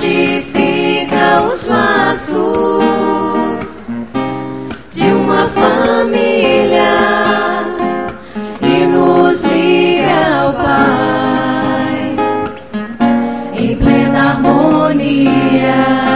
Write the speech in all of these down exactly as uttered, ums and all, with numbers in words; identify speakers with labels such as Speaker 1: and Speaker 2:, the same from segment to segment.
Speaker 1: fortifica os laços de uma família e nos liga ao Pai em plena harmonia.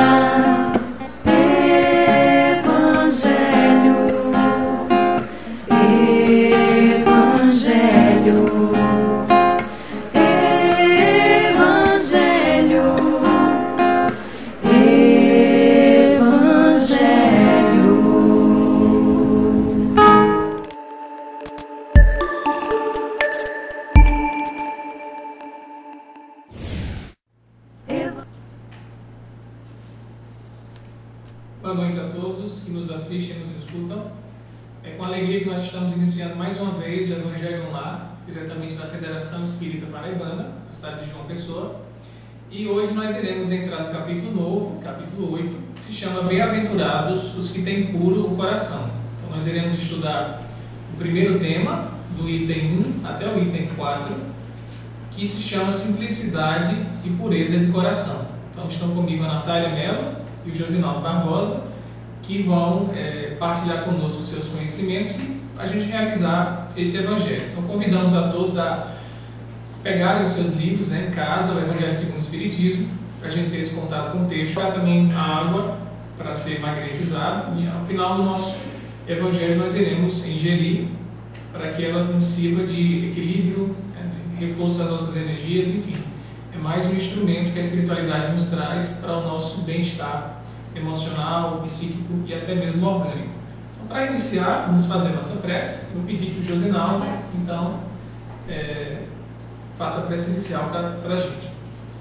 Speaker 2: Boa noite a todos que nos assistem e nos escutam. É com alegria que nós estamos iniciando mais uma vez o Evangelho no Lar, diretamente da Federação Espírita Paraibana, na cidade de João Pessoa. E hoje nós iremos entrar no capítulo novo, capítulo oito, que se chama Bem-aventurados os que têm puro o coração. Então nós iremos estudar o primeiro tema, do item um até o item quatro, que se chama Simplicidade e Pureza de Coração. Então estão comigo a Natália Mello e o Josinaldo Barbosa, que vão é, partilhar conosco os seus conhecimentos e a gente realizar este Evangelho. Então convidamos a todos a pegarem os seus livros, né, em casa, o Evangelho segundo o Espiritismo, para a gente ter esse contato com o texto. Há também a água para ser magnetizada e ao final do nosso Evangelho nós iremos ingerir para que ela nos sirva de equilíbrio, né, reforço as nossas energias, enfim. É mais um instrumento que a espiritualidade nos traz para o nosso bem-estar emocional, psíquico e até mesmo orgânico. Então, para iniciar, vamos fazer a nossa prece. Eu pedi que o Josinaldo, então, é, faça a prece inicial para a gente.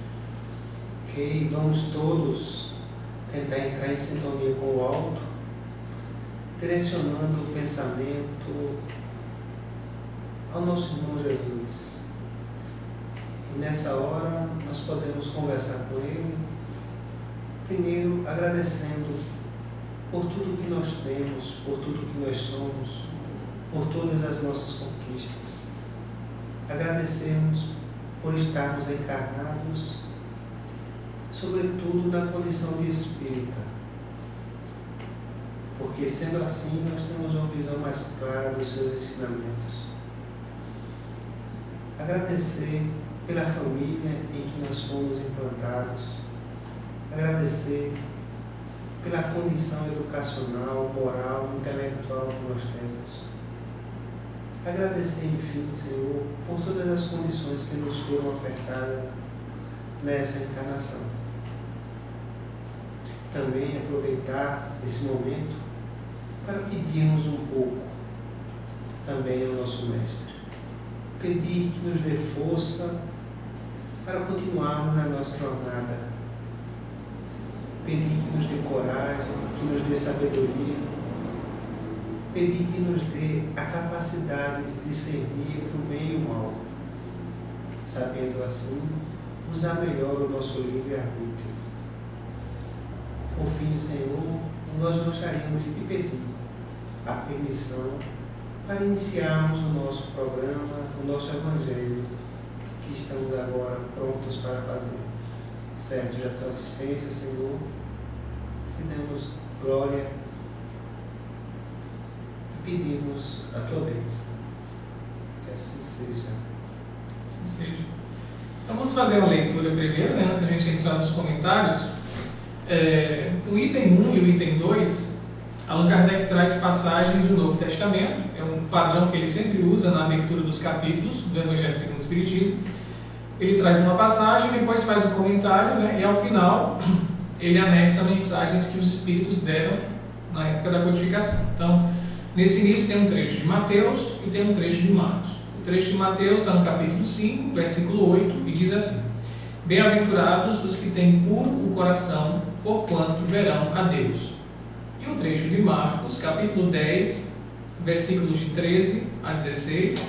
Speaker 3: Ok, vamos todos tentar entrar em sintonia com o alto, direcionando o pensamento ao nosso irmão Jesus. E nessa hora nós podemos conversar com ele, primeiro agradecendo por tudo que nós temos, por tudo que nós somos, por todas as nossas conquistas. Agradecemos por estarmos encarnados, sobretudo na condição de espírita, porque sendo assim nós temos uma visão mais clara dos seus ensinamentos. Agradecer pela família em que nós fomos implantados, agradecer pela condição educacional, moral, intelectual que nós temos. Agradecer, enfim, Senhor, por todas as condições que nos foram ofertadas nessa encarnação. Também aproveitar esse momento para pedirmos um pouco também ao nosso Mestre. Pedir que nos dê força para continuarmos na nossa jornada. Pedir que nos dê coragem, que nos dê sabedoria. Pedir que nos dê a capacidade de discernir entre o bem e o mal, sabendo assim usar melhor o nosso livre-arbítrio. Por fim, Senhor, nós gostaríamos de te pedir a permissão para iniciarmos o nosso programa, o nosso Evangelho, que estamos agora prontos para fazer. Certo, já tua assistência, Senhor, te damos glória e pedimos a tua bênção. Que assim seja.
Speaker 2: Assim seja. Então vamos fazer uma leitura primeiro, né, antes de a gente entrar nos comentários. É, o item um e o item dois, Allan Kardec traz passagens do Novo Testamento, é um padrão que ele sempre usa na abertura dos capítulos do Evangelho segundo o Espiritismo. Ele traz uma passagem, depois faz um comentário, né, e ao final ele anexa mensagens que os Espíritos deram na época da codificação. Então, nesse início tem um trecho de Mateus e tem um trecho de Marcos. O trecho de Mateus está no capítulo cinco, versículo oito, e diz assim: Bem-aventurados os que têm puro o coração, porquanto verão a Deus. E o trecho de Marcos, capítulo dez, versículos de treze a dezesseis,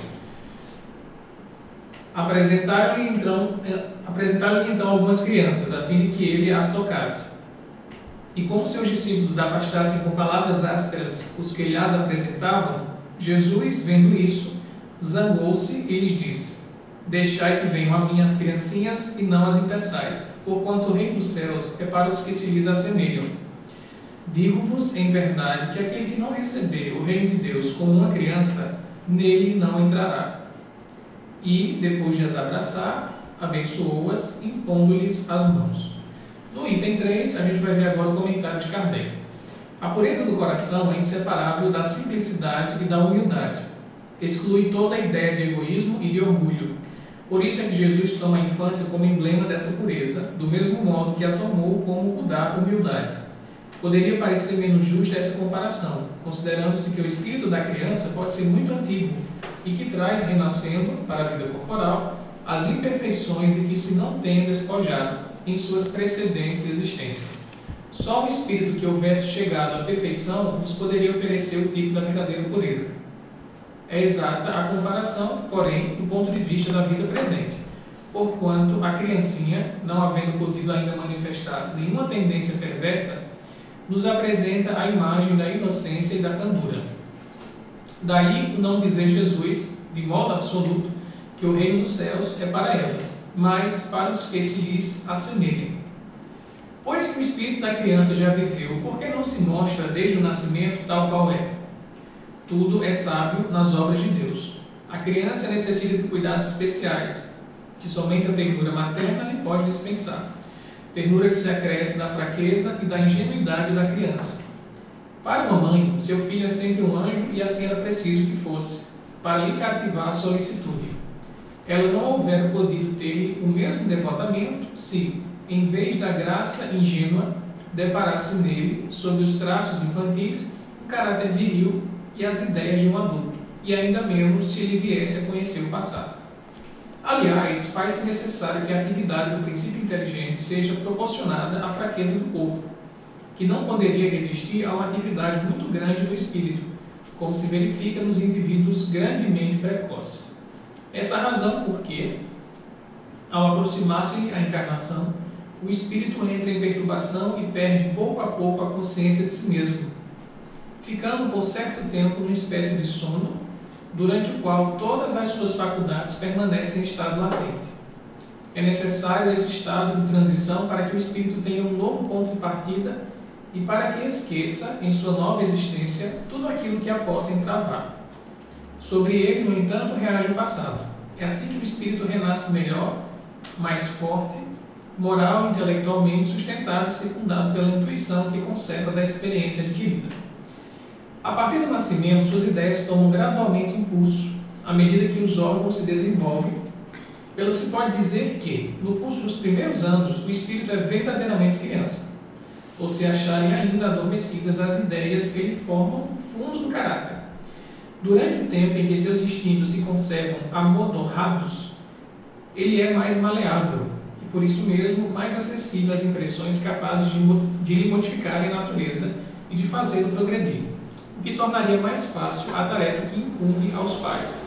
Speaker 2: apresentaram-lhe então, apresentaram-lhe então algumas crianças, a fim de que ele as tocasse. E como seus discípulos afastassem com palavras ásperas os que lhes apresentavam, Jesus, vendo isso, zangou-se e lhes disse: Deixai que venham a mim as criancinhas e não as impeçais, porquanto o reino dos céus é para os que se lhes assemelham. Digo-vos em verdade que aquele que não receber o reino de Deus como uma criança, nele não entrará. E, depois de as abraçar, abençoou-as, impondo-lhes as mãos. No item três, a gente vai ver agora o comentário de Kardec. A pureza do coração é inseparável da simplicidade e da humildade. Exclui toda a ideia de egoísmo e de orgulho. Por isso é que Jesus toma a infância como emblema dessa pureza, do mesmo modo que a tomou como o da humildade. Poderia parecer menos justa essa comparação, considerando-se que o espírito da criança pode ser muito antigo e que traz, renascendo para a vida corporal, as imperfeições de que se não tenha despojado em suas precedentes existências. Só o espírito que houvesse chegado à perfeição nos poderia oferecer o tipo da verdadeira pureza. É exata a comparação, porém, do ponto de vista da vida presente, porquanto a criancinha, não havendo podido ainda manifestar nenhuma tendência perversa, nos apresenta a imagem da inocência e da candura. Daí o não dizer Jesus, de modo absoluto, que o reino dos céus é para elas, mas para os que se lhes assemelhem. Pois que o espírito da criança já viveu, por que não se mostra desde o nascimento tal qual é? Tudo é sábio nas obras de Deus. A criança necessita de cuidados especiais, que somente a ternura materna lhe pode dispensar. Ternura que se acresce da fraqueza e da ingenuidade da criança. Para uma mãe, seu filho é sempre um anjo e assim era preciso que fosse, para lhe cativar a solicitude. Ela não houvera podido ter-lhe o mesmo devotamento se, em vez da graça ingênua, deparasse nele, sob os traços infantis, um caráter viril e as ideias de um adulto, e ainda menos se lhe viesse a conhecer o passado. Aliás, faz-se necessário que a atividade do princípio inteligente seja proporcionada à fraqueza do corpo, que não poderia resistir a uma atividade muito grande do espírito, como se verifica nos indivíduos grandemente precoces. Essa razão porque, ao aproximar-se a encarnação, o espírito entra em perturbação e perde pouco a pouco a consciência de si mesmo, ficando por certo tempo numa espécie de sono, durante o qual todas as suas faculdades permanecem em estado latente. É necessário esse estado de transição para que o espírito tenha um novo ponto de partida e para que esqueça, em sua nova existência, tudo aquilo que a possa entravar. Sobre ele, no entanto, reage o passado. É assim que o espírito renasce melhor, mais forte, moral e intelectualmente sustentado e secundado pela intuição que conserva da experiência adquirida. A partir do nascimento, suas ideias tomam gradualmente impulso, à medida que os órgãos se desenvolvem, pelo que se pode dizer que, no curso dos primeiros anos, o espírito é verdadeiramente criança, ou se acharem ainda adormecidas as ideias que lhe formam o fundo do caráter. Durante o tempo em que seus instintos se conservam amodorrados, ele é mais maleável, e por isso mesmo mais acessível às impressões capazes de, de lhe modificarem a natureza e de fazê-lo progredir, o que tornaria mais fácil a tarefa que incumbe aos pais.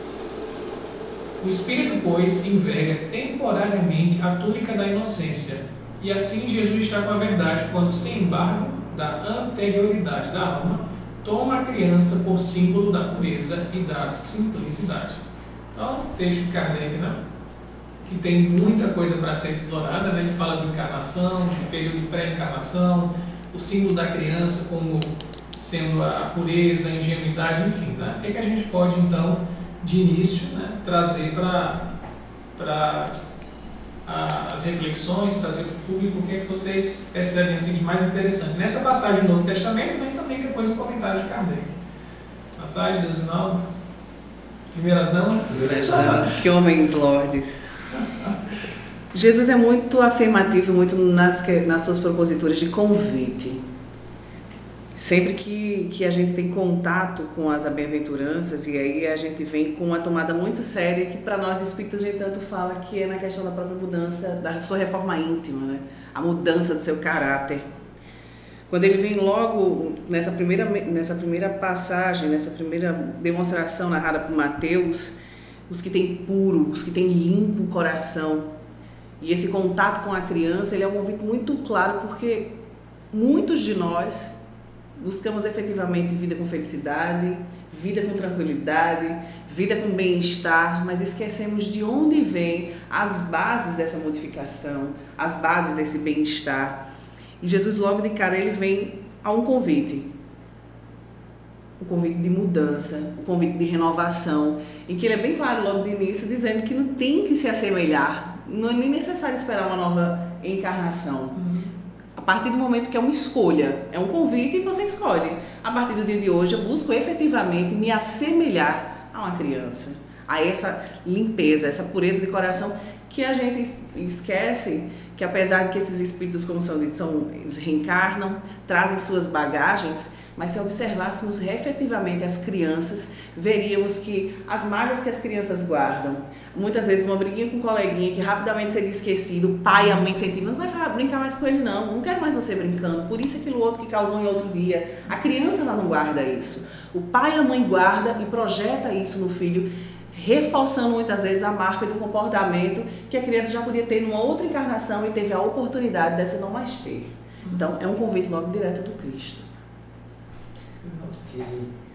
Speaker 2: O espírito, pois, enverga temporariamente a túnica da inocência, e assim Jesus está com a verdade quando, sem embargo, da anterioridade da alma, toma a criança por símbolo da pureza e da simplicidade. Então, o texto de Kardec, né, que tem muita coisa para ser explorada, né? Ele fala de encarnação, de período de pré-encarnação, o símbolo da criança como sendo a pureza, a ingenuidade, enfim. Né? O que, é que a gente pode, então, de início, né, trazer para as reflexões, trazer para o público, o que, é que vocês percebem assim, de mais interessante? Nessa passagem do Novo Testamento, né, e também depois o comentário de Kardec. Natália, Josinaldo, primeiras damas?
Speaker 4: Primeiras damas, que homens lordes. Jesus é muito afirmativo, muito nas, nas suas proposituras de convite. Sempre que, que a gente tem contato com as bem-aventuranças, e aí a gente vem com uma tomada muito séria, que para nós espíritas a gente tanto fala, que é na questão da própria mudança, da sua reforma íntima, né? A mudança do seu caráter. Quando ele vem logo nessa primeira, nessa primeira passagem, nessa primeira demonstração narrada por Mateus, os que têm puro, os que têm limpo o coração, e esse contato com a criança, ele é um convite muito claro, porque muitos de nós buscamos efetivamente vida com felicidade, vida com tranquilidade, vida com bem-estar, mas esquecemos de onde vêm as bases dessa modificação, as bases desse bem-estar. E Jesus logo de cara ele vem a um convite, o convite de mudança, o convite de renovação, em que ele é bem claro logo de início, dizendo que não tem que se assemelhar, não é nem necessário esperar uma nova encarnação. Uhum. A partir do momento que é uma escolha, é um convite e você escolhe. A partir do dia de hoje eu busco efetivamente me assemelhar a uma criança, a essa limpeza, essa pureza de coração que a gente esquece que apesar de que esses espíritos, como são ditos, são, eles reencarnam, trazem suas bagagens, mas se observássemos efetivamente as crianças, veríamos que as mágoas que as crianças guardam, muitas vezes uma briguinha com um coleguinha que rapidamente seria esquecido, o pai e a mãe incentivando, não vai falar, brincar mais com ele não, não quero mais você brincando, por isso aquilo outro que causou em outro dia. A criança ela não guarda isso. O pai e a mãe guarda e projeta isso no filho, reforçando muitas vezes a marca do comportamento que a criança já podia ter numa outra encarnação e teve a oportunidade dessa não mais ter. Então é um convite logo direto do Cristo.
Speaker 3: Ok.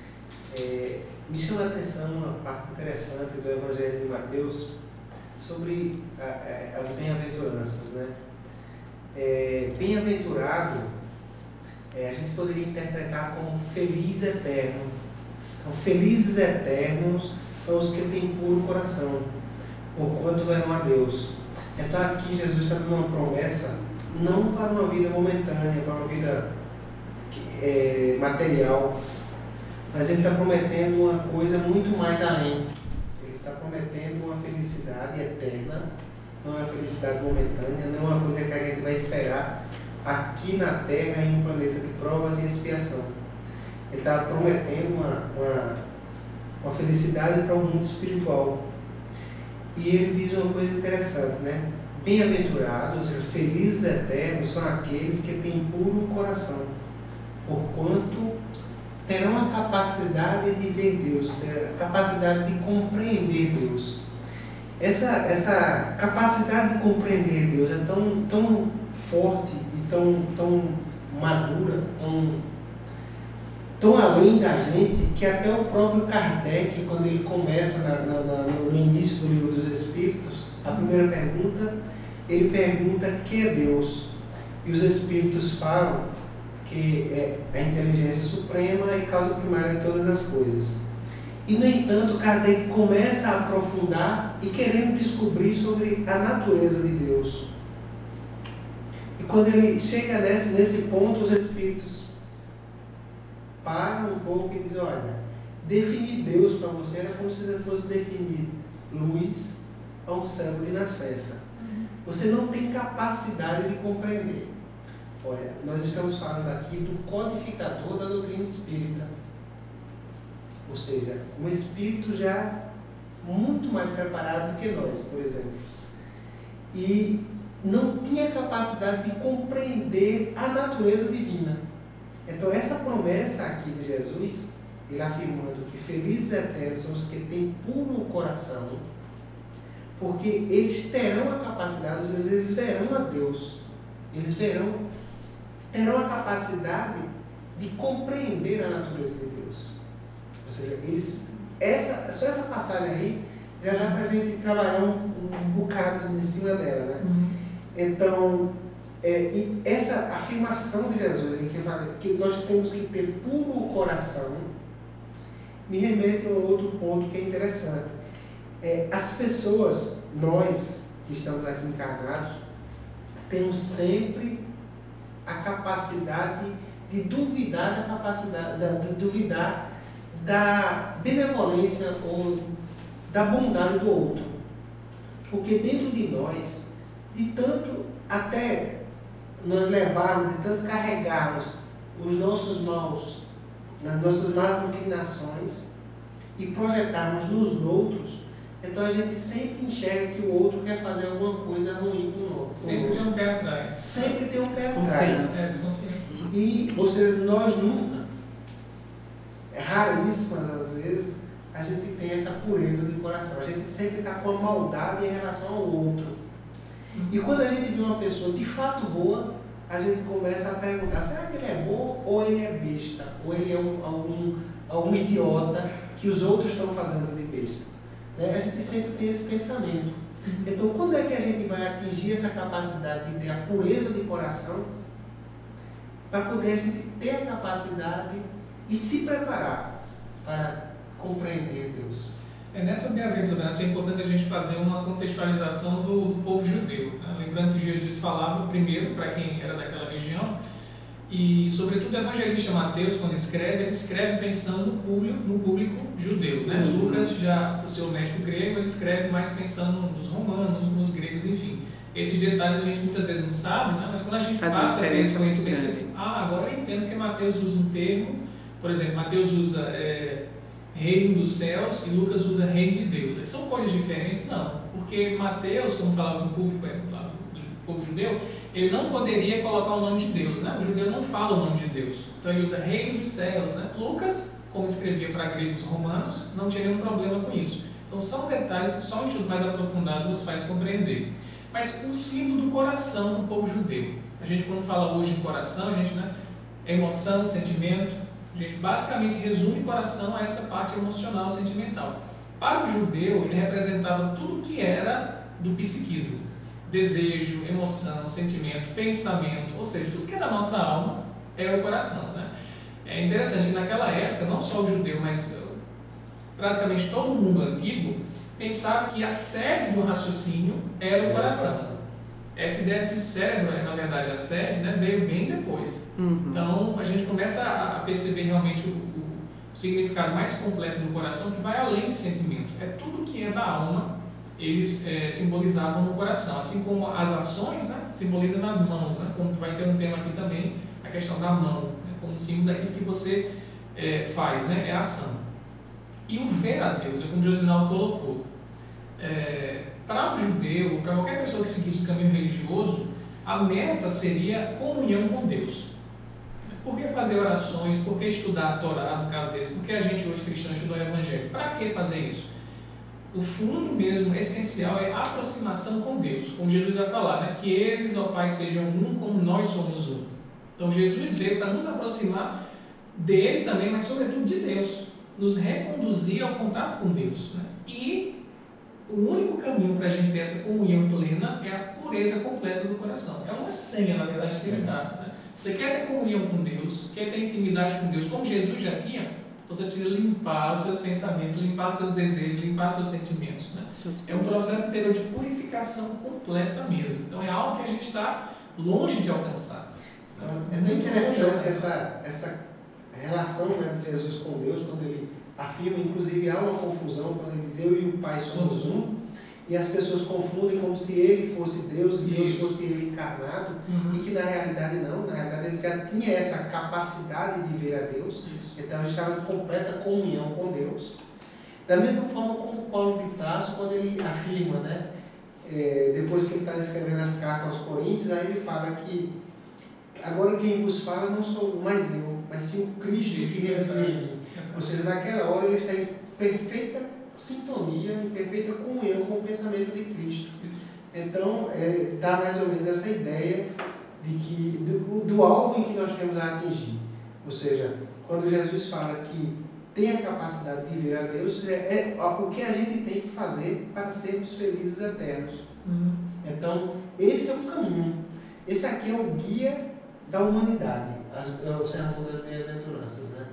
Speaker 3: É, me chama a atenção uma parte interessante do Evangelho de Mateus sobre a, a, as bem-aventuranças, né? É, bem-aventurado, é, a gente poderia interpretar como feliz eterno. Então, felizes eternos são os que têm puro coração, porquanto verão a Deus. Então aqui Jesus está dando uma promessa, não para uma vida momentânea, para uma vida é, material, mas ele está prometendo uma coisa muito mais além. Ele está prometendo uma felicidade eterna, não é uma felicidade momentânea, não é uma coisa que a gente vai esperar aqui na Terra em um planeta de provas e expiação. Ele está prometendo uma, uma, uma felicidade para o mundo espiritual. E ele diz uma coisa interessante, né? Bem-aventurados, felizes eternos são aqueles que têm puro coração, porquanto terão a capacidade de ver Deus, a capacidade de compreender Deus. Essa, essa capacidade de compreender Deus é tão, tão forte e tão, tão madura, tão, tão além da gente, que até o próprio Kardec, quando ele começa na, na, na, no início do Livro dos Espíritos, a primeira pergunta, ele pergunta o que é Deus. E os Espíritos falam que é a inteligência suprema e causa primária de todas as coisas. E, no entanto, Kardec começa a aprofundar e querendo descobrir sobre a natureza de Deus. E quando ele chega nesse, nesse ponto, os Espíritos param um pouco e dizem, olha, definir Deus para você era como se você fosse definir luz a um céu de nascença. Você não tem capacidade de compreender. Olha, nós estamos falando aqui do codificador da doutrina espírita. Ou seja, um espírito já muito mais preparado do que nós, por exemplo. E não tinha capacidade de compreender a natureza divina. Então, essa promessa aqui de Jesus, ele afirmando que felizes eternos são os que têm puro coração, porque eles terão a capacidade, às vezes eles verão a Deus, eles verão, terão a capacidade de compreender a natureza de Deus. Ou seja, eles, essa, só essa passagem aí já dá para a gente trabalhar um, um bocado assim, em cima dela, né? Uhum. Então, é, e essa afirmação de Jesus, em que fala que nós temos que ter puro coração, me remete a um outro ponto que é interessante. É, as pessoas, nós que estamos aqui encarnados, temos sempre a capacidade de duvidar da capacidade, de duvidar da benevolência ou da bondade do outro. Porque dentro de nós, de tanto até nós levarmos, de tanto carregarmos os nossos maus, nas nossas más inclinações e projetarmos nos outros, então a gente sempre enxerga que o outro quer fazer alguma coisa ruim conosco.
Speaker 2: Sempre tem um pé atrás.
Speaker 3: Sempre tem um pé atrás.
Speaker 2: É, desconfiança.
Speaker 3: E, ou seja, nós nunca, é raríssimas às vezes, a gente tem essa pureza de coração. A gente sempre está com a maldade em relação ao outro. E quando a gente vê uma pessoa de fato boa, a gente começa a perguntar, será que ele é bom ou ele é besta? Ou ele é um, algum a um idiota que os outros estão fazendo de besta. Né? A gente sempre tem esse pensamento. Então, quando é que a gente vai atingir essa capacidade de ter a pureza de coração para poder a gente ter a capacidade e se preparar para compreender Deus?
Speaker 2: É, nessa bem-aventurança é importante a gente fazer uma contextualização do, do povo judeu. Né? Lembrando que Jesus falava primeiro para quem era daquela região, e sobretudo o evangelista Mateus, quando escreve, ele escreve pensando no público, no público judeu. Né?
Speaker 4: Uhum.
Speaker 2: Lucas, já o seu médico grego, ele escreve mais pensando nos romanos, nos gregos, enfim. Esses detalhes a gente muitas vezes não sabe, né? Mas quando a gente
Speaker 4: Faz
Speaker 2: passa a ter esse conhecimento,
Speaker 4: grande.
Speaker 2: você, ah, agora eu entendo que Mateus usa um termo, por exemplo, Mateus usa é, reino dos céus e Lucas usa reino de Deus. São coisas diferentes? Não, porque Mateus, como falava no público lá do povo judeu, ele não poderia colocar o nome de Deus, né? O judeu não fala o nome de Deus, então ele usa reino dos céus, né? Lucas, como escrevia para gregos romanos, não tinha nenhum problema com isso. Então são detalhes que só um estudo mais aprofundado nos faz compreender. Mas o símbolo do coração do povo judeu. A gente, quando fala hoje em coração, a gente, né, emoção, sentimento, a gente basicamente resume coração a essa parte emocional, sentimental. Para o judeu, ele representava tudo que era do psiquismo: desejo, emoção, sentimento, pensamento, ou seja, tudo que é da nossa alma é o coração. Né? É interessante que naquela época, não só o judeu, mas praticamente todo mundo antigo pensava que a sede do raciocínio era o coração. Essa ideia de que o cérebro é, na verdade, a sede, né, veio bem depois.
Speaker 4: Uhum.
Speaker 2: Então, a gente começa a perceber realmente o, o, o significado mais completo do coração, que vai além de sentimento. É tudo que é da alma, eles é, simbolizavam no coração. Assim como as ações, né, simbolizam nas mãos, né, como vai ter um tema aqui também, a questão da mão, né, como símbolo daquilo que você é, faz, né, é a ação. E o ver a Deus, é como o Josinaldo colocou. É, para um judeu, para qualquer pessoa que seguisse o caminho religioso, a meta seria comunhão com Deus. Por que fazer orações? Por que estudar a Torá, no caso desse? Por que a gente hoje cristão estuda o Evangelho? Para que fazer isso? O fundo mesmo, essencial, é a aproximação com Deus. Como Jesus vai falar, né? Que eles, ó Pai, sejam um como nós somos um. Então Jesus veio para nos aproximar dele também, mas sobretudo de Deus. Nos reconduzir ao contato com Deus. Né? E o único caminho para a gente ter essa comunhão plena é a pureza completa do coração. É uma senha, na verdade, que ele dá. Né? Você quer ter comunhão com Deus, quer ter intimidade com Deus, como Jesus já tinha, então você precisa limpar os seus pensamentos, limpar seus desejos, limpar seus sentimentos. Né? É um processo interior de purificação completa mesmo. Então é algo que a gente está longe de alcançar.
Speaker 3: Então, é bem interessante essa, essa relação, né, de Jesus com Deus, quando ele afirma, inclusive há uma confusão quando ele diz eu e o Pai somos um, e as pessoas confundem como se ele fosse Deus e Deus
Speaker 2: Isso.
Speaker 3: fosse ele encarnado,
Speaker 2: Uhum.
Speaker 3: e que na realidade não, na realidade ele já tinha essa capacidade de ver a Deus.
Speaker 2: Isso.
Speaker 3: Então ele estava em completa comunhão com Deus. Da mesma forma como Paulo de Tarso, quando ele afirma, né, é, depois que ele está escrevendo as cartas aos Coríntios, aí ele fala que agora quem vos fala não sou mais eu, mas sim o Cristo que reside em mim. Ou seja, naquela hora ele está em perfeita sintonia, em perfeita comunhão com o pensamento de Cristo. Então, ele dá mais ou menos essa ideia de que, do, do alvo em que nós temos a atingir. Ou seja, quando Jesus fala que tem a capacidade de ver a Deus, é, é o que a gente tem que fazer para sermos felizes eternos.
Speaker 2: Uhum.
Speaker 3: Então, esse é o caminho. Esse aqui é o guia da humanidade, as, o sermão das bem-aventuranças, né?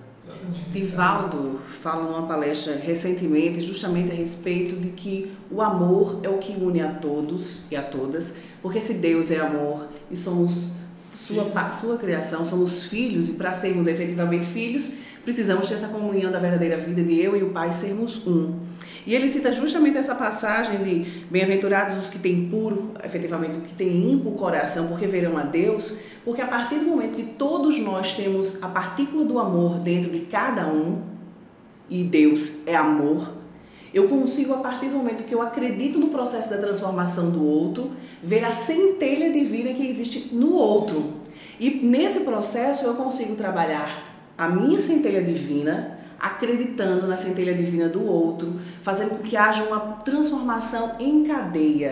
Speaker 4: Divaldo fala numa palestra recentemente justamente a respeito de que o amor é o que une a todos e a todas, porque se Deus é amor e somos sua, sua criação, somos filhos, e para sermos efetivamente filhos, precisamos ter essa comunhão da verdadeira vida de eu e o Pai sermos um. E ele cita justamente essa passagem de bem-aventurados os que têm puro, efetivamente, que têm limpo o coração, porque verão a Deus, porque a partir do momento que todos nós temos a partícula do amor dentro de cada um, e Deus é amor, eu consigo, a partir do momento que eu acredito no processo da transformação do outro, ver a centelha divina que existe no outro. E nesse processo eu consigo trabalhar a minha centelha divina, acreditando na centelha divina do outro, fazendo com que haja uma transformação em cadeia.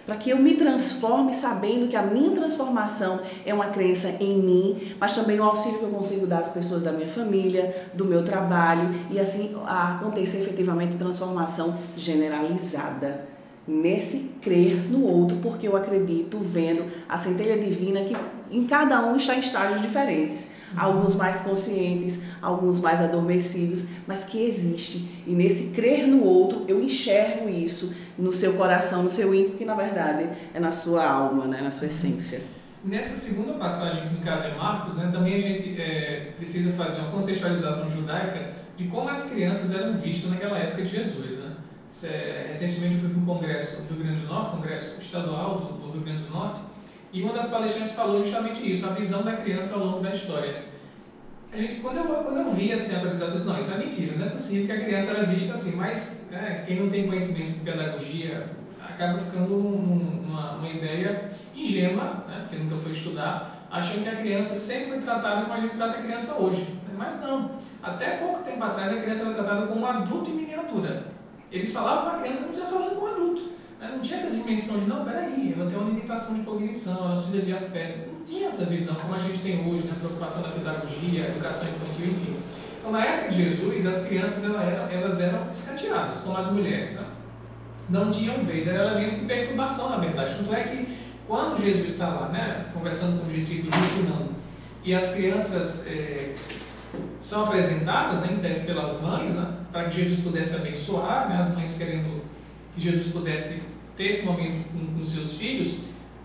Speaker 4: para que eu me transforme sabendo que a minha transformação é uma crença em mim, mas também o auxílio que eu consigo dar às pessoas da minha família, do meu trabalho, e assim acontecer efetivamente transformação generalizada. Nesse crer no outro, porque eu acredito, vendo a centelha divina que em cada um está em estágios diferentes, alguns mais conscientes, alguns mais adormecidos, mas que existe, e nesse crer no outro eu enxergo isso no seu coração, no seu íntimo, que na verdade é na sua alma, né, na sua essência.
Speaker 2: Nessa segunda passagem que no caso é Marcos, né, também a gente é, precisa fazer uma contextualização judaica de como as crianças eram vistas naquela época de Jesus, né? Recentemente eu fui para um congresso do Rio Grande do Norte, congresso estadual do, do Rio Grande do Norte, e uma das palestrantes falou justamente isso, a visão da criança ao longo da história. A gente, quando eu, quando eu vi assim, a apresentação, eu disse, não, isso é mentira, não é possível que a criança era vista assim, mas né, quem não tem conhecimento de pedagogia acaba ficando num, numa, numa ideia ingênua, né, porque nunca foi estudar, achando que a criança sempre foi tratada como a gente trata a criança hoje. Mas não, até pouco tempo atrás a criança era tratada como um adulto em miniatura. Eles falavam para a criança como se estivesse falando com um adulto. Né? Não tinha essa dimensão de, não, peraí, ela tem uma limitação de cognição, ela precisa de afeto. Não tinha essa visão como a gente tem hoje, né? A preocupação da pedagogia, educação infantil, enfim. Então, na época de Jesus, as crianças elas eram, elas eram escanteadas, como as mulheres. Né? Não tinham vez, eram elementos de perturbação, na verdade. Tanto é que, quando Jesus está lá, né, conversando com os discípulos, ensinando, e as crianças é, são apresentadas, né, em teste pelas mães, né, para que Jesus pudesse abençoar, né, as mães querendo que Jesus pudesse ter esse momento com, com seus filhos,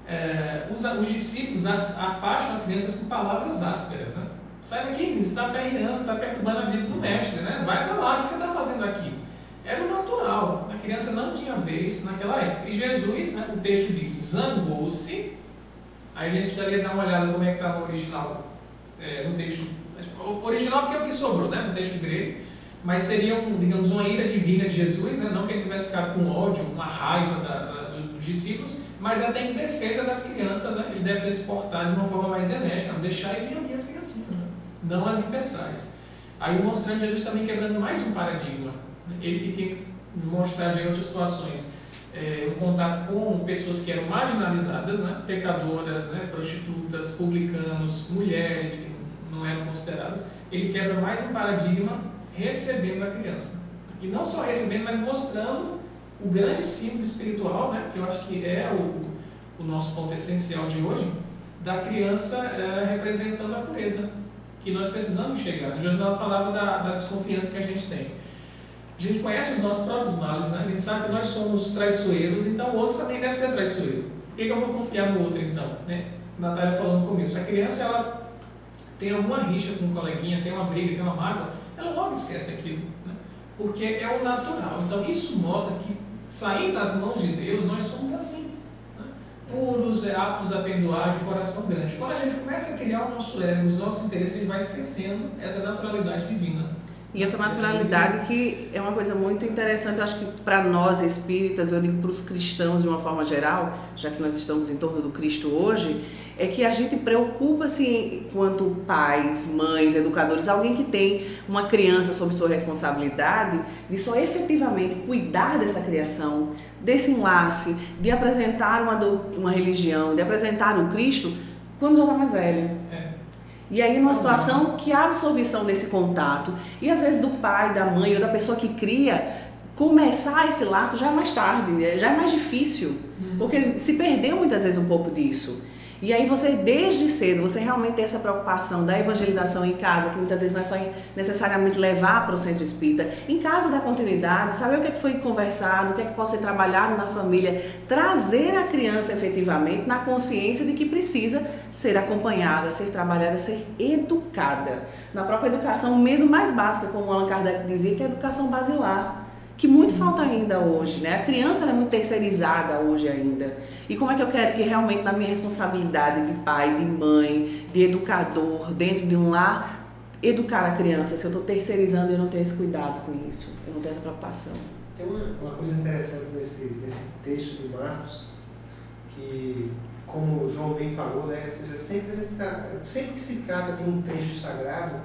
Speaker 2: é, os, os discípulos as, afastam as crianças com palavras ásperas. Né? Sai daqui, você está perreando, está perturbando a vida do mestre, né? Vai para lá, o que você está fazendo aqui? Era o natural, a criança não tinha vez naquela época. E Jesus, né, o texto diz, zangou-se, aí a gente precisaria dar uma olhada como é que está no original, é, no texto, o original porque é o que sobrou, né, no texto grego, mas seria, um, digamos, uma ira divina de Jesus, né, não que ele tivesse ficado com ódio, uma raiva da, da, dos discípulos, mas até em defesa das crianças, né, ele deve ter se portado de uma forma mais enérgica, não deixar e vir ali as criancinhas, né, não as impeçais. Aí mostrando Jesus também quebrando mais um paradigma, ele que tinha mostrado em outras situações é, um contato com pessoas que eram marginalizadas, né, pecadoras, né, prostitutas, publicanos, mulheres que não eram consideradas, ele quebra mais um paradigma recebendo a criança. E não só recebendo, mas mostrando o grande símbolo espiritual, né, que eu acho que é o, o nosso ponto essencial de hoje, da criança é, representando a pureza, que nós precisamos chegar. O Josinaldo falava da, da desconfiança que a gente tem. A gente conhece os nossos próprios males, né? A gente sabe que nós somos traiçoeiros, então o outro também deve ser traiçoeiro. Por que, que eu vou confiar no outro, então? Né? Natália falou no começo, a criança ela tem alguma rixa com um coleguinha, tem uma briga, tem uma mágoa, ela logo esquece aquilo, né? Porque é o natural. Então isso mostra que, saindo das mãos de Deus, nós somos assim, né? Puros, aptos a perdoar, de coração grande. Quando a gente começa a criar o nosso ego, os nossos interesses, a gente vai esquecendo essa naturalidade divina.
Speaker 4: E essa naturalidade que é uma coisa muito interessante, eu acho que para nós espíritas, eu digo para os cristãos de uma forma geral, já que nós estamos em torno do Cristo hoje, é que a gente preocupa-se enquanto pais, mães, educadores, alguém que tem uma criança sob sua responsabilidade, de só efetivamente cuidar dessa criação, desse enlace, de apresentar uma, uma religião, de apresentar o Cristo, quando já está mais velho. É. E aí numa situação que a absorção desse contato, e às vezes do pai, da mãe ou da pessoa que cria, começar esse laço já é mais tarde, já é mais difícil, porque se perdeu muitas vezes um pouco disso. E aí você, desde cedo, você realmente tem essa preocupação da evangelização em casa, que muitas vezes não é só necessariamente levar para o centro espírita, em casa da continuidade, saber o que é que foi conversado, o que é que pode ser trabalhado na família, trazer a criança efetivamente na consciência de que precisa ser acompanhada, ser trabalhada, ser educada. Na própria educação, mesmo mais básica, como o Allan Kardec dizia, que é a educação basilar, que muito falta ainda hoje, né? A criança ela é muito terceirizada hoje ainda. E como é que eu quero que realmente na minha responsabilidade de pai, de mãe, de educador, dentro de um lar, educar a criança, se eu estou terceirizando e eu não tenho esse cuidado com isso, eu não tenho essa preocupação.
Speaker 3: Tem uma, uma coisa interessante nesse, nesse texto de Marcos, que, como o João bem falou, né? Ou seja, sempre, tá, sempre que se trata de um texto sagrado,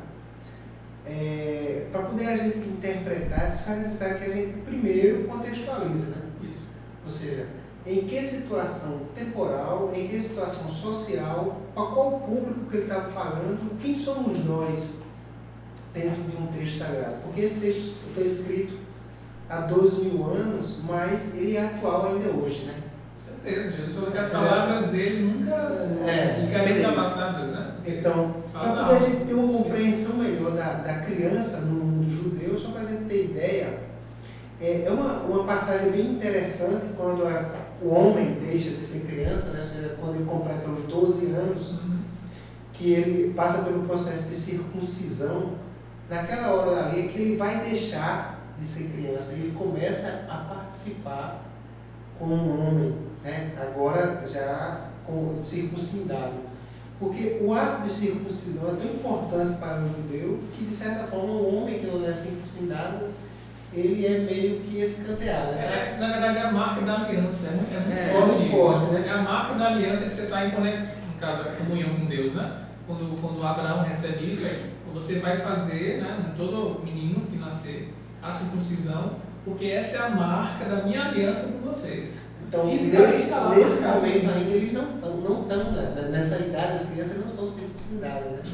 Speaker 3: É, para poder a gente interpretar, se faz necessário que a gente primeiro contextualize, né? Ou seja, em que situação temporal, em que situação social, para qual público que ele estava falando, quem somos nós dentro de um texto sagrado. Porque esse texto foi escrito há dois mil anos, mas ele é atual ainda hoje, né?
Speaker 2: Com certeza, Jesus falou que as palavras dele nunca
Speaker 3: É,
Speaker 2: ficaram ultrapassadas, né?
Speaker 3: Então, para poder a gente ter uma compreensão melhor da, da criança no mundo judeu, só para a gente ter ideia, é, é uma, uma passagem bem interessante quando a, o homem deixa de ser criança, né? Ou seja, quando ele completa os doze anos, uhum. que ele passa pelo processo de circuncisão, naquela hora ali é que ele vai deixar de ser criança, ele começa a participar como um homem, né? Agora já com, circuncidado. Porque o ato de circuncisão é tão importante para o judeu que, de certa forma, o homem que não é circuncidado, ele é meio que escanteado. Né?
Speaker 2: É, na verdade, é a marca da aliança. É muito, é muito
Speaker 3: é,
Speaker 2: forte,
Speaker 3: muito forte né?
Speaker 2: É a marca da aliança que você está em conexão, no caso, a comunhão com Deus, né? Quando, quando Abraão recebe isso, você vai fazer, né, todo menino que nascer, a circuncisão, porque essa é a marca da minha aliança com vocês.
Speaker 3: Então, nesse, nesse momento ainda, eles não estão, não estão né? Nessa idade, as crianças não são circuncidadas, né?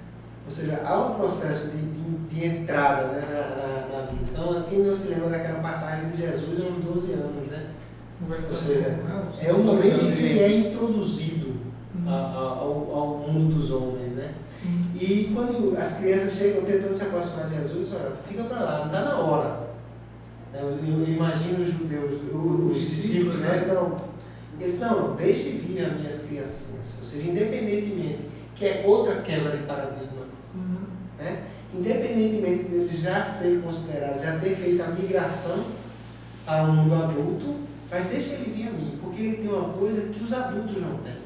Speaker 3: Ou seja, há um processo de, de, de entrada, né, na, na, na vida. Então, quem não se lembra daquela passagem de Jesus aos doze anos, né? Ou seja, é o momento em que ele é introduzido uhum. a, a, ao, ao mundo dos homens, né? Uhum. E quando as crianças chegam tentando se aproximar de Jesus, olha, fica para lá, não está na hora. Eu, eu imagino os judeus, os, os discípulos, né? Não, eles não, deixe vir as minhas criancinhas. Ou seja, independentemente, que é outra quebra de paradigma, uhum. né? Independentemente deles já serem considerados, já ter feito a migração para o mundo adulto, mas deixa ele vir a mim, porque ele tem uma coisa que os adultos não têm,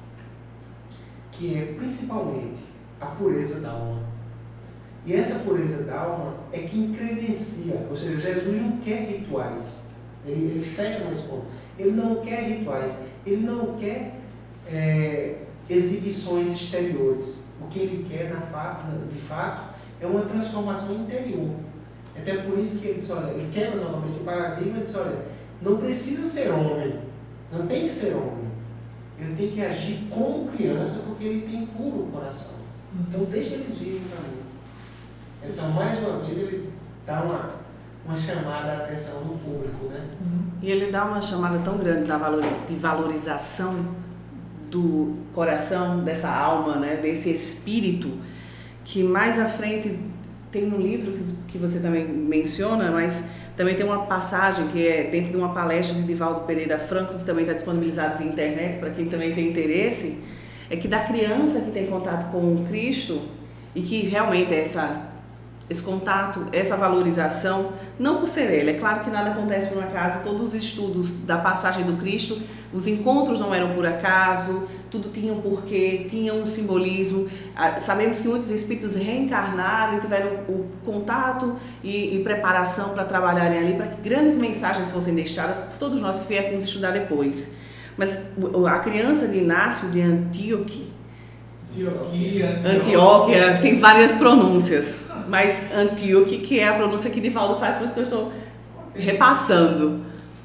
Speaker 3: que é principalmente a pureza da alma. E essa pureza da alma é quem credencia, ou seja, Jesus não quer rituais, ele, ele fecha nesse ponto, ele não quer rituais, ele não quer é, exibições exteriores, o que ele quer na, de fato é uma transformação interior. Até por isso que ele diz, olha, ele quebra novamente o paradigma e diz, olha, não precisa ser homem, não tem que ser homem, eu tenho que agir como criança porque ele tem puro coração, então deixa eles virem para mim. Então, mais uma vez, ele dá uma, uma chamada à atenção no público, né?
Speaker 4: E ele dá uma chamada tão grande da valor, de valorização do coração, dessa alma, né? Desse espírito, que mais à frente tem um livro que, que você também menciona, mas também tem uma passagem que é dentro de uma palestra de Divaldo Pereira Franco, que também está disponibilizado via internet, para quem também tem interesse, é que da criança que tem contato com o Cristo, e que realmente é essa... esse contato, essa valorização, não por ser ele, é claro que nada acontece por um acaso, todos os estudos da passagem do Cristo, os encontros não eram por acaso, tudo tinha um porquê, tinha um simbolismo, sabemos que muitos espíritos reencarnaram e tiveram o contato e, e preparação para trabalharem ali, para que grandes mensagens fossem deixadas por todos nós que viéssemos estudar depois. Mas a criança de Inácio de Antioquia,
Speaker 2: Antioquia,
Speaker 4: Antioquia, tem várias pronúncias, mas Antioquia, que é a pronúncia que Divaldo faz, por isso que eu estou repassando.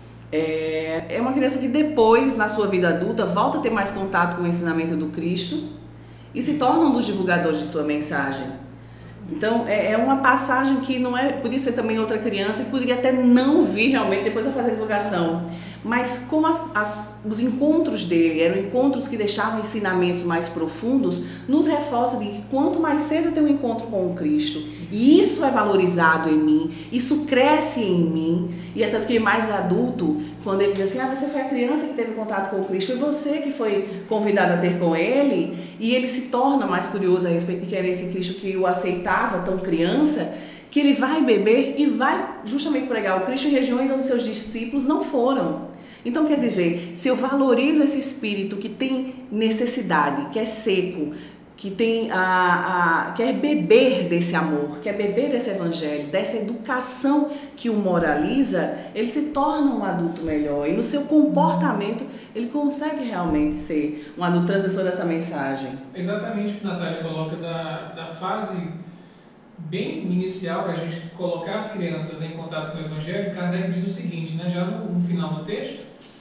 Speaker 4: É, é uma criança que depois, na sua vida adulta, volta a ter mais contato com o ensinamento do Cristo e se torna um dos divulgadores de sua mensagem. Então, é, é uma passagem que não é, podia ser também outra criança, que poderia até não vir realmente depois a fazer divulgação. Mas como as, as, os encontros dele eram encontros que deixavam ensinamentos mais profundos, nos reforça de que quanto mais cedo eu tenho um encontro com o Cristo, e isso é valorizado em mim, isso cresce em mim, e é tanto que mais adulto, quando ele diz assim, ah, você foi a criança que teve contato com o Cristo, foi você que foi convidado a ter com ele, e ele se torna mais curioso a respeito de que era esse Cristo que o aceitava tão criança, que ele vai beber e vai justamente pregar o Cristo em regiões onde seus discípulos não foram. Então, quer dizer, se eu valorizo esse espírito que tem necessidade, que é seco, que tem a, a, quer beber desse amor, quer beber desse evangelho, dessa educação que o moraliza, ele se torna um adulto melhor e no seu comportamento ele consegue realmente ser um adulto transmissor dessa mensagem.
Speaker 2: Exatamente o que a Natália coloca da, da fase bem inicial para a gente colocar as crianças em contato com o evangelho. Kardec diz o seguinte, né, já no, no final do texto,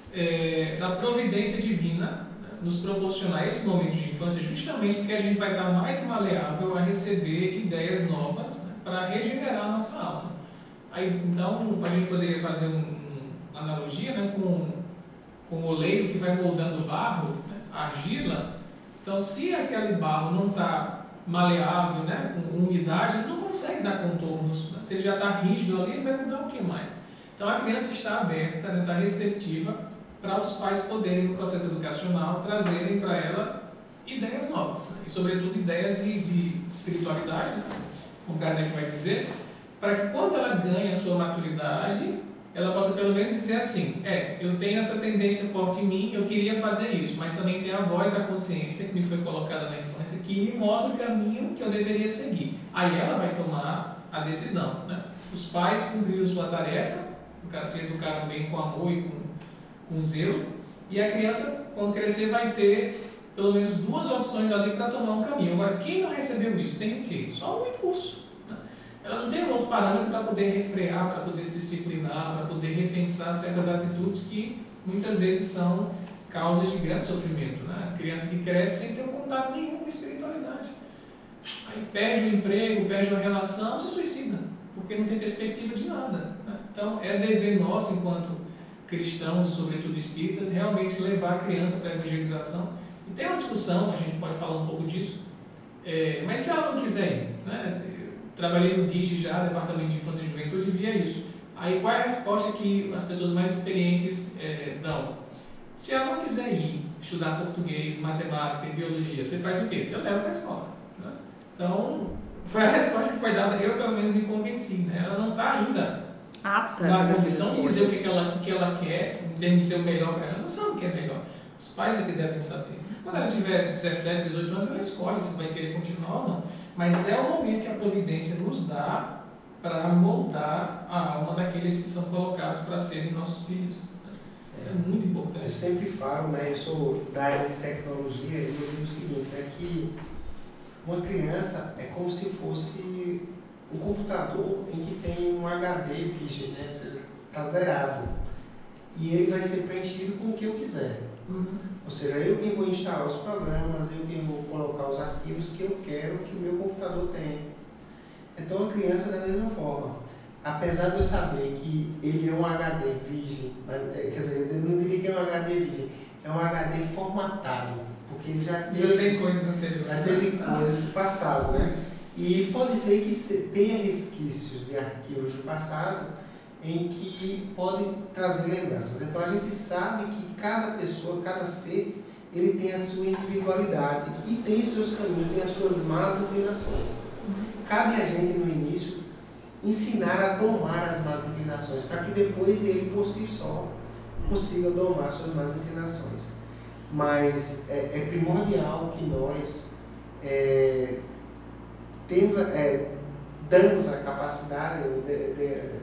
Speaker 2: é, da providência divina, né, nos proporcionar esse momento de infância, justamente porque a gente vai estar mais maleável a receber ideias novas, né, para regenerar a nossa alma. Aí, então, a gente poderia fazer uma um analogia, né, com, com o oleiro que vai moldando o barro, né, a argila. Então, se aquele barro não está maleável, né, com umidade, ele não consegue dar contornos. Né? Se ele já está rígido ali, ele vai mudar o que mais? Então, a criança está aberta, né, está receptiva para os pais poderem, no processo educacional, trazerem para ela ideias novas. Né? E, sobretudo, ideias de, de espiritualidade, né? Como Kardec vai dizer, para que quando ela ganhe a sua maturidade, ela possa pelo menos dizer assim, é, eu tenho essa tendência forte em mim, eu queria fazer isso, mas também tem a voz da consciência que me foi colocada na infância, que me mostra o caminho que eu deveria seguir. Aí ela vai tomar a decisão. Né? Os pais cumpriram sua tarefa, se educaram bem com amor e com, com zelo, e a criança, quando crescer, vai ter pelo menos duas opções ali para tomar um caminho. Agora, quem não recebeu isso tem o quê? Só um impulso. Ela não tem um outro parâmetro para poder refrear, para poder se disciplinar, para poder repensar certas atitudes que muitas vezes são causas de grande sofrimento. Né? A criança que cresce sem ter um contato nenhum com a espiritualidade. Aí perde o emprego, perde uma relação, se suicida, porque não tem perspectiva de nada. Né? Então é dever nosso, enquanto cristãos e sobretudo espíritas, realmente levar a criança para a evangelização. E tem uma discussão, a gente pode falar um pouco disso, é, mas se ela não quiser ir, né? Trabalhei no D I G já, Departamento de Infância e Juventude, e via isso. Aí qual é a resposta que as pessoas mais experientes é, dão? Se ela não quiser ir estudar português, matemática e biologia, você faz o quê? Você leva para a escola. Né? Então, foi a resposta que foi dada, eu pelo menos me convenci. Né? Ela não está ainda
Speaker 4: apta
Speaker 2: na condição de dizer o que ela, o que ela quer, em termos de ser o melhor para ela. Ela não sabe o que é melhor. Os pais é que devem saber. Quando ela tiver dezessete, dezoito anos, ela escolhe se vai querer continuar ou não. Mas é o momento que a providência nos dá para moldar a alma daqueles que são colocados para serem nossos filhos. Isso é muito importante.
Speaker 3: Eu sempre falo, né, eu sou da área de tecnologia, e eu digo o seguinte, né, que uma criança é como se fosse um computador em que tem um H D virgem, né, ou seja, está zerado. E ele vai ser preenchido com o que eu quiser. Uhum. Ou seja, eu quem vou instalar os programas, eu quem vou colocar os arquivos que eu quero que o meu computador tenha. Então a criança da mesma forma. Apesar de eu saber que ele é um H D virgem, mas, quer dizer, eu não diria que é um H D virgem, é um H D formatado, porque ele já teve,
Speaker 2: já tem coisas anteriores.
Speaker 3: Já teve coisas do passado, né? E pode ser que tenha resquícios de arquivos do passado em que podem trazer lembranças. Então a gente sabe que cada pessoa, cada ser, ele tem a sua individualidade e tem os seus caminhos, tem as suas más inclinações. Cabe a gente no início ensinar a domar as más inclinações, para que depois ele por si só consiga domar suas más inclinações. Mas é, é primordial que nós é, temos, é, damos a capacidade de, de,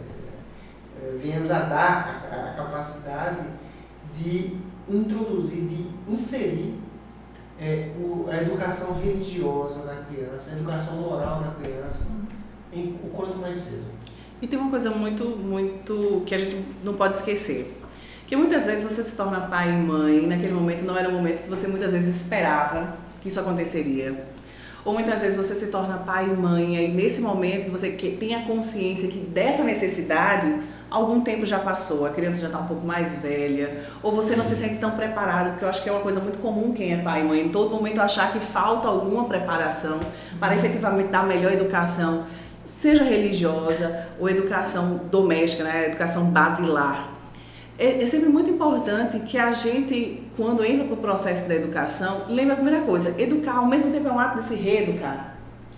Speaker 3: viemos a dar a, a capacidade de introduzir, de inserir é, o, a educação religiosa da criança, a educação moral da criança, em, o quanto mais cedo.
Speaker 4: E tem uma coisa muito, muito que a gente não pode esquecer, que muitas vezes você se torna pai e mãe, e naquele momento não era o momento que você muitas vezes esperava que isso aconteceria. Ou muitas vezes você se torna pai e mãe, e nesse momento que você tem a consciência que dessa necessidade, algum tempo já passou, a criança já está um pouco mais velha, ou você não se sente tão preparado, porque eu acho que é uma coisa muito comum quem é pai e mãe, em todo momento achar que falta alguma preparação para efetivamente dar a melhor educação, seja religiosa ou educação doméstica, né, educação basilar. É, é sempre muito importante que a gente, quando entra para o processo da educação, lembre a primeira coisa, educar ao mesmo tempo é um ato de se reeducar.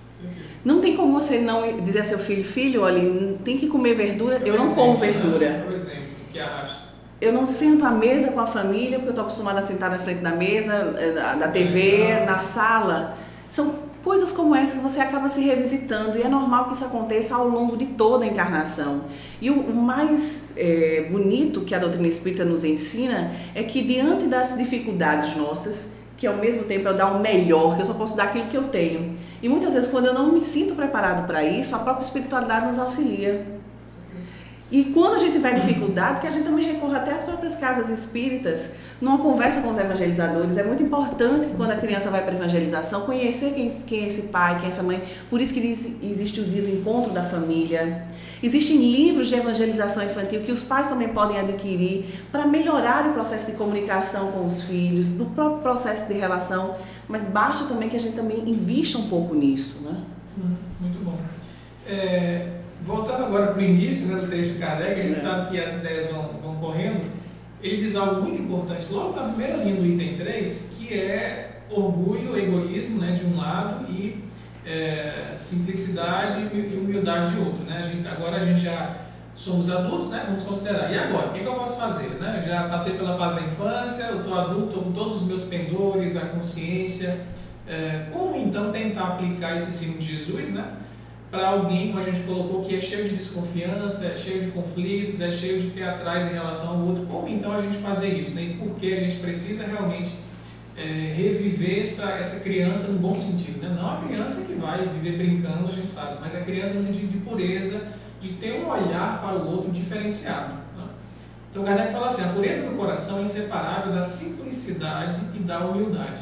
Speaker 4: Não tem como você não dizer a seu filho, filho, olha, tem que comer verdura, eu não como verdura.
Speaker 2: Por exemplo, que arrasta.
Speaker 4: Eu não sento à mesa com a família, porque eu estou acostumada a sentar na frente da mesa, da T V, na sala. São coisas como essa que você acaba se revisitando, e é normal que isso aconteça ao longo de toda a encarnação. E o, o mais é, bonito que a doutrina espírita nos ensina é que, diante das dificuldades nossas, que ao mesmo tempo eu dar o melhor, que eu só posso dar aquilo que eu tenho. E muitas vezes, quando eu não me sinto preparado para isso, a própria espiritualidade nos auxilia. E quando a gente tiver dificuldade, que a gente também recorra até às próprias casas espíritas, numa conversa com os evangelizadores. É muito importante que quando a criança vai para a evangelização, conhecer quem, quem é esse pai, quem é essa mãe. Por isso que diz, existe o dia do encontro da família. Existem livros de evangelização infantil que os pais também podem adquirir para melhorar o processo de comunicação com os filhos, do próprio processo de relação. Mas basta também que a gente também invista um pouco nisso, né?
Speaker 2: Hum, muito bom. É... Voltando agora para o início, né, do texto de Kardec, a gente é. sabe que as ideias vão, vão correndo. Ele diz algo muito importante, logo na primeira linha do item três, que é orgulho, egoísmo, né, de um lado, e é, simplicidade e humildade de outro. Né? A gente, agora a gente já somos adultos, né, vamos considerar. E agora, o que, que eu posso fazer? Né? Já passei pela fase da infância, eu estou adulto, estou com todos os meus pendores, a consciência. É, como então tentar aplicar esse ensino de Jesus, né? Para alguém, como a gente colocou, que é cheio de desconfiança, é cheio de conflitos, é cheio de pé atrás em relação ao outro, como então a gente fazer isso? Né? E por que a gente precisa realmente é, reviver essa, essa criança no bom sentido? Né? Não a criança que vai viver brincando, a gente sabe, mas a criança no sentido de pureza, de ter um olhar para o outro diferenciado. Né? Então Kardec fala assim, a pureza do coração é inseparável da simplicidade e da humildade.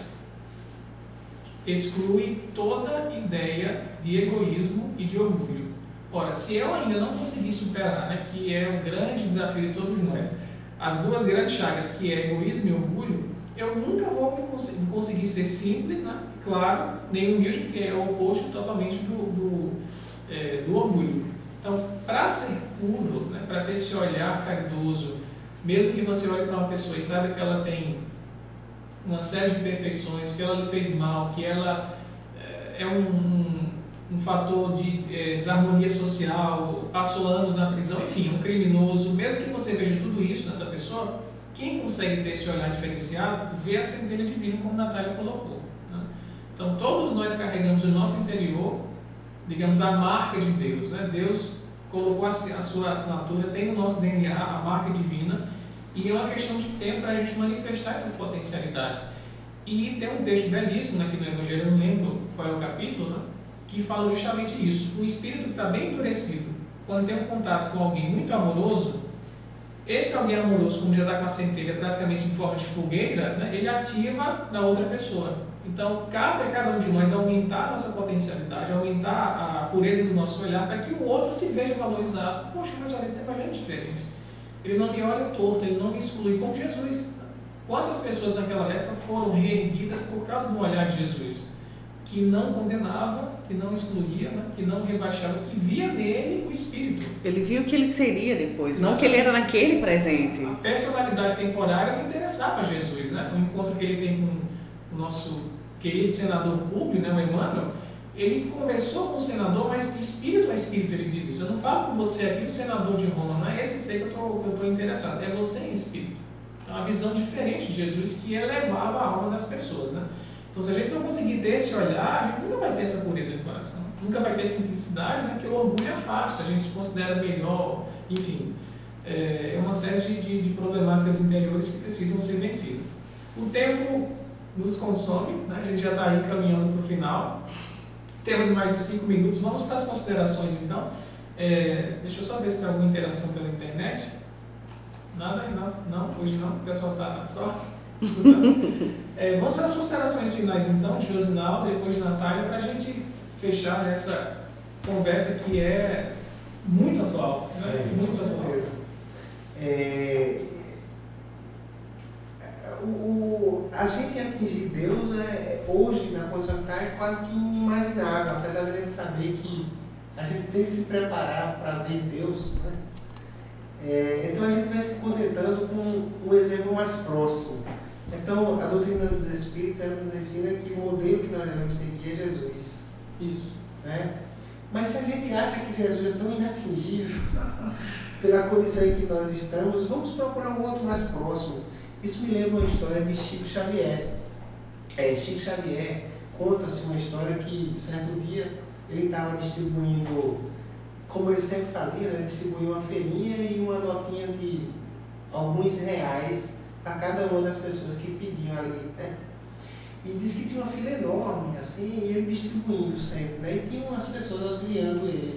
Speaker 2: Exclui toda ideia de egoísmo e de orgulho. Ora, se eu ainda não conseguir superar, né, que é um grande desafio de todos nós, as duas grandes chagas, que é egoísmo e orgulho, eu nunca vou conseguir ser simples, né, claro, nem humilde, porque é o oposto totalmente do, do, é, do orgulho. Então, para ser puro, né, para ter esse olhar caridoso, mesmo que você olhe para uma pessoa e saiba que ela tem uma série de imperfeições, que ela lhe fez mal, que ela é um, um, um fator de é, desarmonia social, passou anos na prisão, enfim, um criminoso, mesmo que você veja tudo isso nessa pessoa, quem consegue ter esse olhar diferenciado, vê a centelha divina, como a Natália colocou. Né? Então, todos nós carregamos no nosso interior, digamos, a marca de Deus. Né? Deus colocou a, a sua assinatura, tem no nosso D N A a marca divina, e é uma questão de tempo para a gente manifestar essas potencialidades. E tem um texto belíssimo aqui no Evangelho, eu não lembro qual é o capítulo, né, que fala justamente isso. O espírito que está bem endurecido, quando tem um contato com alguém muito amoroso, esse alguém amoroso, como já está com a centelha praticamente em forma de fogueira, né, ele ativa na outra pessoa. Então, cabe a cada um de nós aumentar a nossa potencialidade, aumentar a pureza do nosso olhar, para que o outro se veja valorizado. Poxa, mas olha, ele está olhando diferente. Ele não me olha torto, ele não me exclui, como Jesus. Quantas pessoas naquela época foram reerguidas por causa do olhar de Jesus? Que não condenava, que não excluía, né? Que não rebaixava, que via nele o Espírito.
Speaker 4: Ele viu o que ele seria depois, não que ele era naquele presente.
Speaker 2: A personalidade temporária não interessava a Jesus. Né? O encontro que ele tem com o nosso querido senador Públio, né, o Emmanuel, ele conversou com o senador, mas espírito a espírito ele diz isso. Eu não falo com você aqui, o senador de Roma, não é esse ser que eu estou interessado, é você em espírito. É uma visão diferente de Jesus que elevava a alma das pessoas. Né? Então, se a gente não conseguir ter esse olhar, a gente nunca vai ter essa pureza de coração, nunca vai ter simplicidade, né? Porque o orgulho afasta, a gente se considera melhor, enfim, é uma série de, de, de problemáticas interiores que precisam ser vencidas. O tempo nos consome, né? A gente já está aí caminhando para o final. Temos mais de cinco minutos, vamos para as considerações então. É, deixa eu só ver se tem alguma interação pela internet. Nada, não, não, hoje não, o pessoal está só escutando. É, vamos para as considerações finais então, de Josinaldo, depois de Natália, para a gente fechar essa conversa que é muito atual. Né?
Speaker 3: É,
Speaker 2: muito
Speaker 3: com certeza. É, o, a gente atingir Deus é, hoje, na posição que está, é quase que inimaginável, apesar de a gente saber que a gente tem que se preparar para ver Deus. Né? É, então a gente vai se contentando com o exemplo mais próximo. Então a doutrina dos Espíritos ela nos ensina que o modelo que nós devemos seguir é Jesus.
Speaker 2: Isso.
Speaker 3: Né? Mas se a gente acha que Jesus é tão inatingível pela condição em que nós estamos, vamos procurar um outro mais próximo. Isso me lembra uma história de Chico Xavier. É, Chico Xavier conta-se uma história que, certo dia, ele estava distribuindo, como ele sempre fazia, né, distribuía uma feirinha e uma notinha de alguns reais para cada uma das pessoas que pediam ali. Né? E disse que tinha uma fila enorme, assim, e ele distribuindo sempre. Né? E tinha umas pessoas auxiliando ele.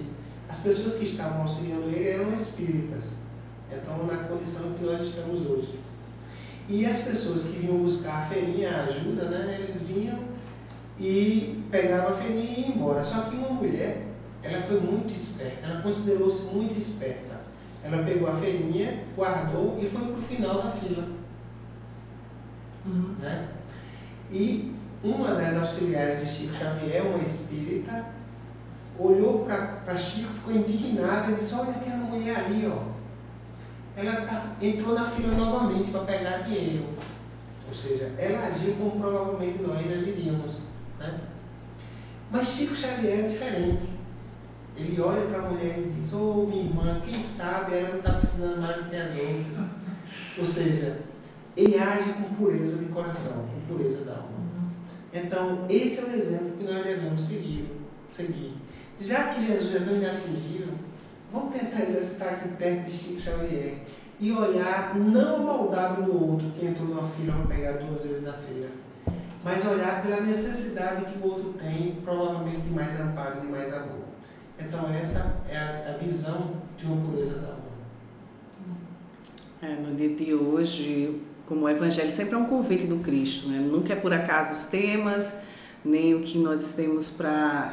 Speaker 3: As pessoas que estavam auxiliando ele eram espíritas, então na condição que nós estamos hoje. E as pessoas que vinham buscar a feirinha, a ajuda, né, eles vinham e pegavam a feirinha e iam embora. Só que uma mulher, ela foi muito esperta, ela considerou-se muito esperta. Ela pegou a feirinha, guardou e foi para o final da fila.
Speaker 2: Uhum.
Speaker 3: Né? E uma das auxiliares de Chico Xavier, uma espírita, olhou para Chico, ficou indignada e disse: olha aquela mulher ali, ó. Ela tá, entrou na fila novamente para pegar dinheiro. Ou seja, ela agiu como provavelmente nós agiríamos. Né? Mas Chico Xavier é diferente. Ele olha para a mulher e diz: ô oh, minha irmã, quem sabe ela não está precisando mais do que as outras. Ou seja, ele age com pureza de coração, com pureza da alma. Então, esse é o exemplo que nós devemos seguir. seguir. Já que Jesus é tão inatingível, vamos tentar exercitar aqui perto de Chico Xavier e olhar não a maldade do outro que entrou na fila para pegar duas vezes a feira, mas olhar pela necessidade que o outro tem, provavelmente de mais amparo, de mais amor. Então essa é a, a visão de uma pureza da alma.
Speaker 4: É, no dia de hoje, como o Evangelho sempre é um convite do Cristo, né? Nunca é por acaso os temas, nem o que nós temos para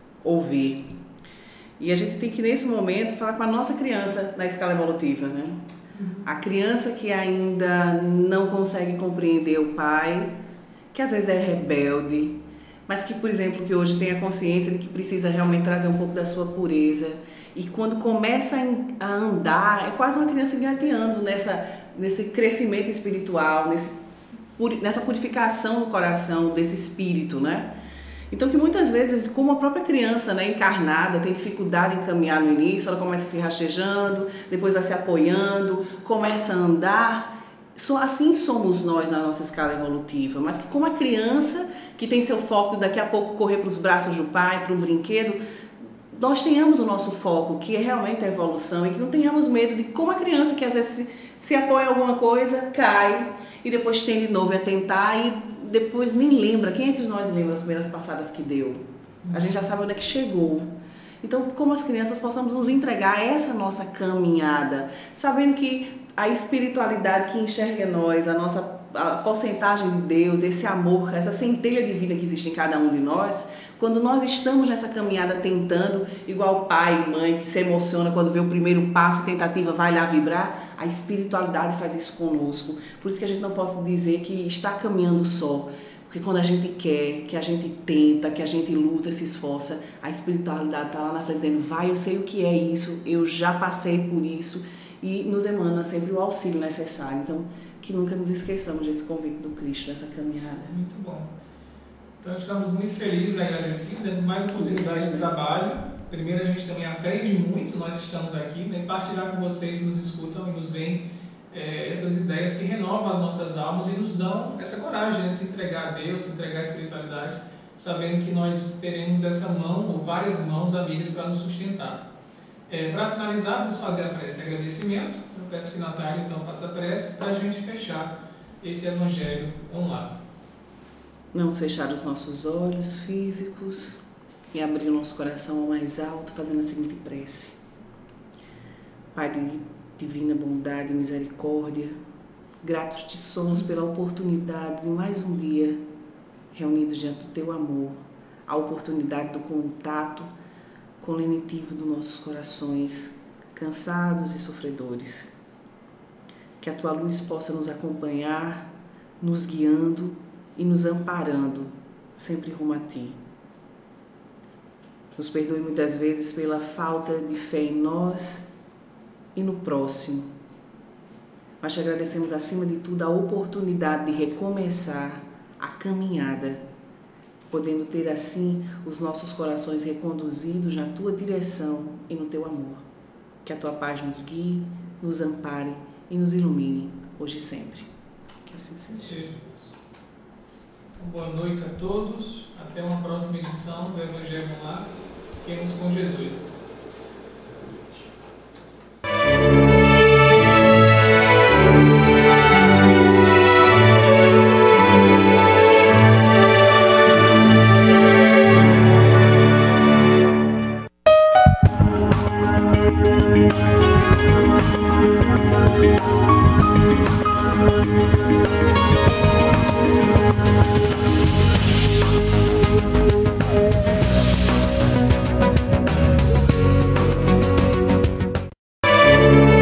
Speaker 4: ouvir. E a gente tem que, nesse momento, falar com a nossa criança na escala evolutiva, né? A criança que ainda não consegue compreender o pai, que às vezes é rebelde, mas que, por exemplo, que hoje tem a consciência de que precisa realmente trazer um pouco da sua pureza. E quando começa a andar, é quase uma criança engateando nessa, nesse crescimento espiritual, nesse, nessa purificação no coração desse espírito, né? Então, que muitas vezes, como a própria criança, né, encarnada, tem dificuldade em caminhar no início, ela começa se rastejando, depois vai se apoiando, começa a andar. Só assim somos nós na nossa escala evolutiva, mas que como a criança, que tem seu foco daqui a pouco correr para os braços do pai, para um brinquedo, nós tenhamos o nosso foco, que é realmente a evolução, e que não tenhamos medo de como a criança que às vezes se, se apoia em alguma coisa, cai, e depois tem de novo a tentar, e depois nem lembra. Quem entre nós lembra as primeiras passadas que deu? A gente já sabe onde é que chegou. Então, como as crianças possamos nos entregar a essa nossa caminhada, sabendo que a espiritualidade que enxerga em nós, a nossa a porcentagem de Deus, esse amor, essa centelha divina que existe em cada um de nós, quando nós estamos nessa caminhada tentando, igual pai e mãe que se emociona quando vê o primeiro passo, tentativa, vai lá vibrar, a espiritualidade faz isso conosco. Por isso que a gente não pode dizer que está caminhando só, porque quando a gente quer, que a gente tenta, que a gente luta, se esforça, a espiritualidade está lá na frente dizendo: vai, eu sei o que é isso, eu já passei por isso, e nos emana sempre o auxílio necessário. Então, que nunca nos esqueçamos desse convite do Cristo, dessa caminhada.
Speaker 2: Muito bom. Então, estamos muito felizes e agradecidos, é mais oportunidade de trabalho. Primeiro, a gente também aprende muito, nós estamos aqui, né, partilhar com vocês que nos escutam e nos veem é, essas ideias que renovam as nossas almas e nos dão essa coragem, né, de se entregar a Deus, se entregar à espiritualidade, sabendo que nós teremos essa mão ou várias mãos amigas para nos sustentar. É, para finalizar, vamos fazer a prece de agradecimento. Eu peço que Natália então faça a prece para a gente fechar esse Evangelho online.
Speaker 4: Vamos fechar os nossos olhos físicos e abrir o nosso coração ao mais alto, fazendo a seguinte prece. Pai de divina bondade e misericórdia, gratos te somos pela oportunidade de mais um dia reunidos diante do teu amor, a oportunidade do contato com o lenitivo dos nossos corações, cansados e sofredores. Que a tua luz possa nos acompanhar, nos guiando e nos amparando, sempre rumo a ti. Nos perdoe muitas vezes pela falta de fé em nós e no próximo. Mas te agradecemos acima de tudo a oportunidade de recomeçar a caminhada, podendo ter assim os nossos corações reconduzidos na tua direção e no teu amor. Que a tua paz nos guie, nos ampare e nos ilumine hoje e sempre. Que assim seja.
Speaker 2: Boa noite a todos. Até uma próxima edição do Evangelho Lá. Fiquemos com Jesus.